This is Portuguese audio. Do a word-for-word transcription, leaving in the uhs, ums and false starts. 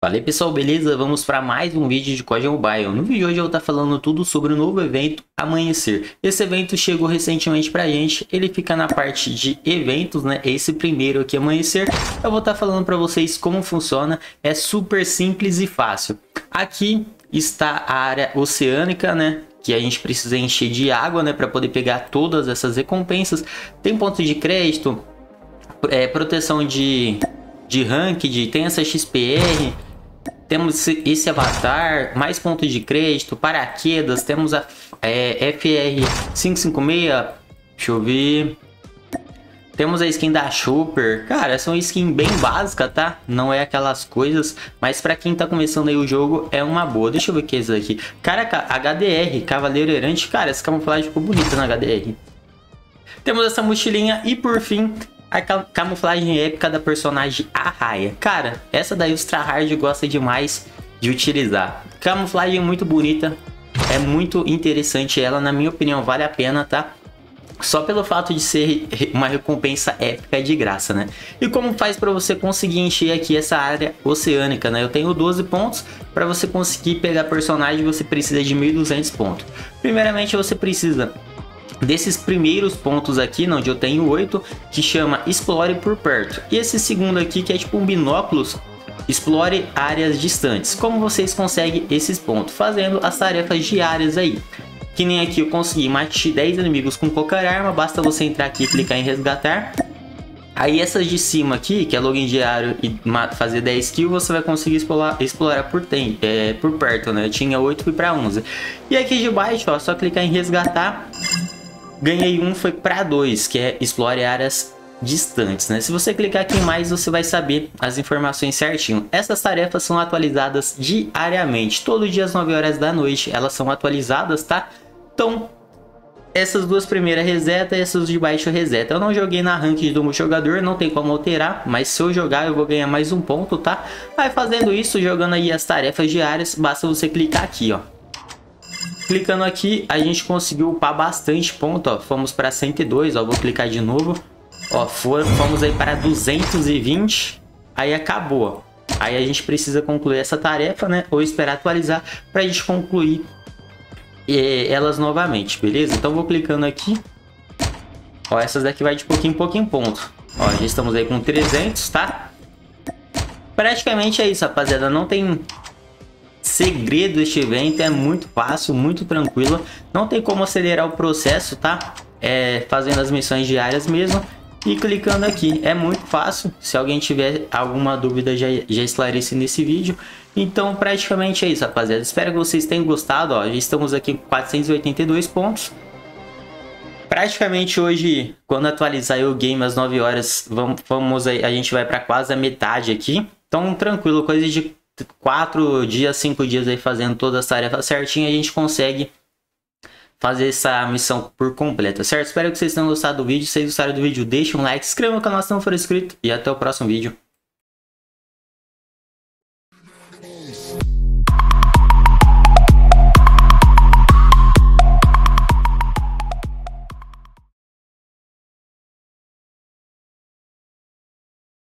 Fala aí pessoal, beleza? Vamos para mais um vídeo de C O D Mobile. No vídeo de hoje eu vou estar falando tudo sobre o novo evento Amanhecer. Esse evento chegou recentemente pra gente, ele fica na parte de eventos, né? Esse primeiro aqui, Amanhecer, eu vou estar falando para vocês como funciona, é super simples e fácil. Aqui está a área oceânica, né? Que a gente precisa encher de água, né? Para poder pegar todas essas recompensas. Tem ponto de crédito, é, proteção de, de ranked, tem essa X P R... Temos esse avatar, mais pontos de crédito, paraquedas, temos a é, F R quinhentos e cinquenta e seis, deixa eu ver. Temos a skin da Super, cara, essa é uma skin bem básica, tá? Não é aquelas coisas, mas pra quem tá começando aí o jogo é uma boa. Deixa eu ver o que é isso aqui. Caraca, H D R, Cavaleiro Errante, cara, essa camuflagem ficou bonita na H D R. Temos essa mochilinha e por fim... a camuflagem épica da personagem Arraia. Cara, essa daí os tryhard gosta demais de utilizar. Camuflagem muito bonita. É muito interessante ela, na minha opinião, vale a pena, tá? Só pelo fato de ser uma recompensa épica de graça, né? E como faz para você conseguir encher aqui essa área oceânica, né? Eu tenho doze pontos. Para você conseguir pegar personagem, você precisa de mil e duzentos pontos. Primeiramente, você precisa... desses primeiros pontos aqui, onde eu tenho oito, que chama Explore por perto. E esse segundo aqui, que é tipo um binóculos, explore áreas distantes. Como vocês conseguem esses pontos? Fazendo as tarefas diárias aí. Que nem aqui eu consegui mate dez inimigos com qualquer arma, basta você entrar aqui e clicar em resgatar. Aí essas de cima aqui, que é login diário e fazer dez kills, você vai conseguir explorar, explorar por, tempo, é, por perto, né? Eu tinha oito, fui para onze. E aqui de baixo, ó, só clicar em resgatar. Ganhei um, foi para dois, que é explore áreas distantes, né? Se você clicar aqui em mais, você vai saber as informações certinho. Essas tarefas são atualizadas diariamente, todo dia às nove horas da noite, elas são atualizadas, tá? Então, essas duas primeiras reseta e essas de baixo reseta. Eu não joguei na ranked do jogador, não tem como alterar, mas se eu jogar eu vou ganhar mais um ponto, tá? Vai fazendo isso, jogando aí as tarefas diárias, basta você clicar aqui, ó. Clicando aqui, a gente conseguiu upar bastante ponto, ó. Fomos para cento e dois, ó. Vou clicar de novo. Ó, for, fomos aí para duzentos e vinte. Aí acabou. Aí a gente precisa concluir essa tarefa, né? Ou esperar atualizar para a gente concluir eh, elas novamente, beleza? Então vou clicando aqui. Ó, essas daqui vai de pouquinho em pouquinho ponto. Ó, já estamos aí com trezentos, tá? Praticamente é isso, rapaziada. Não tem... segredo este evento, é muito fácil, muito tranquilo, não tem como acelerar o processo, tá? É fazendo as missões diárias mesmo e clicando aqui, é muito fácil. Se alguém tiver alguma dúvida, já, já esclareci nesse vídeo. Então praticamente é isso, rapaziada, espero que vocês tenham gostado, ó. Já estamos aqui com quatrocentos e oitenta e dois pontos. Praticamente hoje, quando atualizar o game às nove horas, vamos, vamos aí, a gente vai para quase a metade aqui, então tranquilo, coisa de quatro dias, cinco dias aí fazendo todas as tarefas certinho, a gente consegue fazer essa missão por completa, certo? Espero que vocês tenham gostado do vídeo. Se vocês gostaram do vídeo, deixa um like, se inscreva no canal se não for inscrito e até o próximo vídeo.